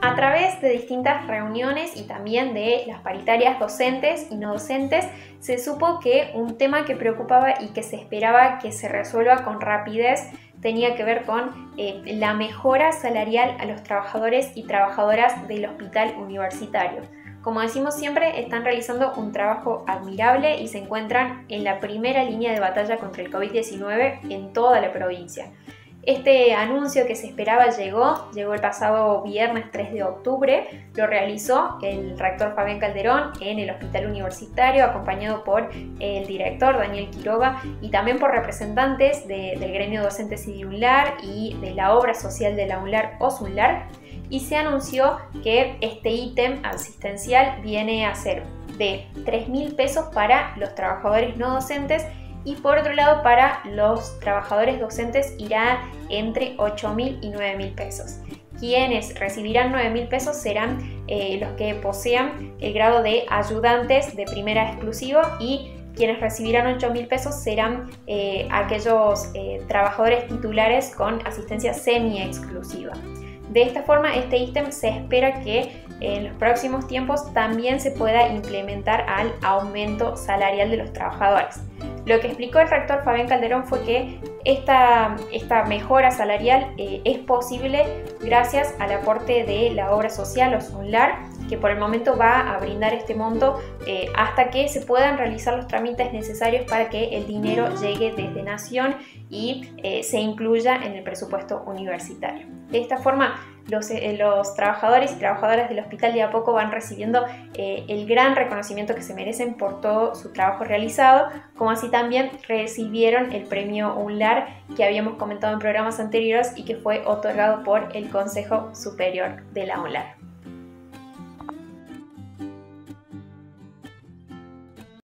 A través de distintas reuniones y también de las paritarias docentes y no docentes, se supo que un tema que preocupaba y que se esperaba que se resuelva con rapidez tenía que ver con la mejora salarial a los trabajadores y trabajadoras del hospital universitario. Como decimos siempre, están realizando un trabajo admirable y se encuentran en la primera línea de batalla contra el COVID-19 en toda la provincia. Este anuncio que se esperaba llegó el pasado viernes 3 de octubre, lo realizó el rector Fabián Calderón en el hospital universitario, acompañado por el director Daniel Quiroga y también por representantes del gremio docente CIDI-UNLAR y de la obra social de la UNLAR OSUNLAR, y se anunció que este ítem asistencial viene a ser de 3.000 pesos para los trabajadores no docentes y por otro lado para los trabajadores docentes irá entre 8.000 y 9.000 pesos. Quienes recibirán 9.000 pesos serán los que posean el grado de ayudantes de primera exclusivo y quienes recibirán 8.000 pesos serán aquellos trabajadores titulares con asistencia semi-exclusiva. De esta forma, este ítem se espera que en los próximos tiempos también se pueda implementar al aumento salarial de los trabajadores. Lo que explicó el rector Fabián Calderón fue que esta mejora salarial es posible gracias al aporte de la obra social OSUNLAR, que por el momento va a brindar este monto hasta que se puedan realizar los trámites necesarios para que el dinero llegue desde Nación y se incluya en el presupuesto universitario. De esta forma, los trabajadores y trabajadoras del hospital de a poco van recibiendo el gran reconocimiento que se merecen por todo su trabajo realizado, como así también recibieron el premio UNLAR que habíamos comentado en programas anteriores y que fue otorgado por el Consejo Superior de la UNLAR.